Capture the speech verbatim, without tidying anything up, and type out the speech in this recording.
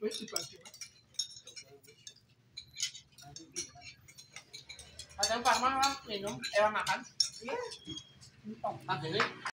Ada Pak mah minum, eh makan. Iya. Entong. Nah, ini